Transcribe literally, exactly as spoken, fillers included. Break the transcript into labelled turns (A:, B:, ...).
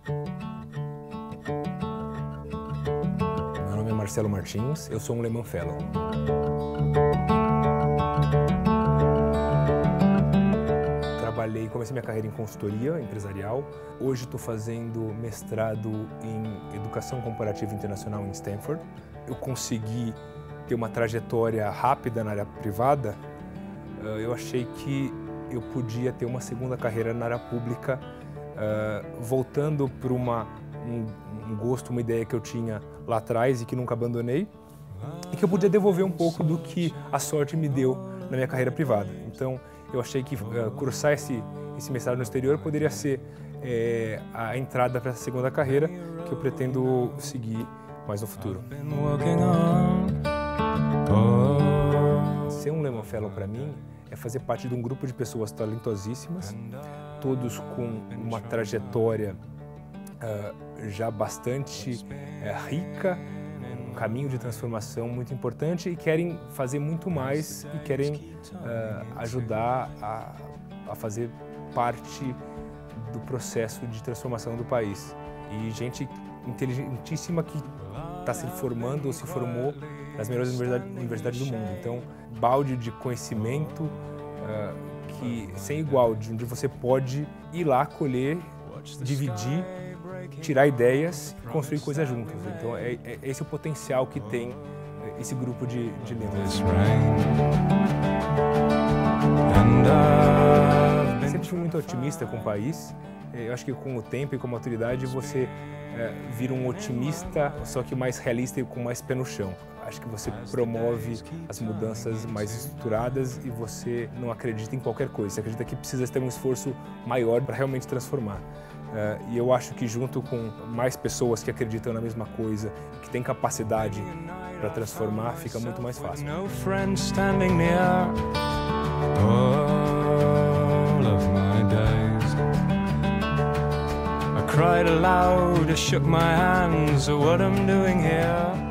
A: Meu nome é Marcelo Martins, eu sou um Lehman Fellow. Trabalhei, comecei minha carreira em consultoria empresarial. Hoje estou fazendo mestrado em Educação Comparativa Internacional em Stanford. Eu consegui ter uma trajetória rápida na área privada. Eu achei que eu podia ter uma segunda carreira na área pública, voltando para uma, um, um gosto, uma ideia que eu tinha lá atrás e que nunca abandonei, e que eu podia devolver um pouco do que a sorte me deu na minha carreira privada. Então, eu achei que uh, cursar esse, esse mestrado no exterior poderia ser é, a entrada para essa segunda carreira que eu pretendo seguir mais no futuro. Ser um Lehman Fellow para mim é fazer parte de um grupo de pessoas talentosíssimas, todos com uma trajetória uh, já bastante uh, rica, um caminho de transformação muito importante e querem fazer muito mais e querem uh, ajudar a, a fazer parte do processo de transformação do país. E gente inteligentíssima que está se formando ou se formou nas melhores universidades, universidades do mundo. Então, balde de conhecimento uh, que sem igual, de onde você pode ir lá, colher, dividir, tirar ideias e construir coisas juntos. Então, é, é esse o potencial que tem esse grupo de, de Lehman. Sempre fui muito otimista com o país. Eu acho que com o tempo e com a maturidade você é, vira um otimista, só que mais realista e com mais pé no chão. Acho que você promove as mudanças mais estruturadas e você não acredita em qualquer coisa. Você acredita que precisa ter um esforço maior para realmente transformar. Uh, e eu acho que junto com mais pessoas que acreditam na mesma coisa, que têm capacidade para transformar, fica muito mais fácil. I cried aloud, I shook my hands at what I'm doing here.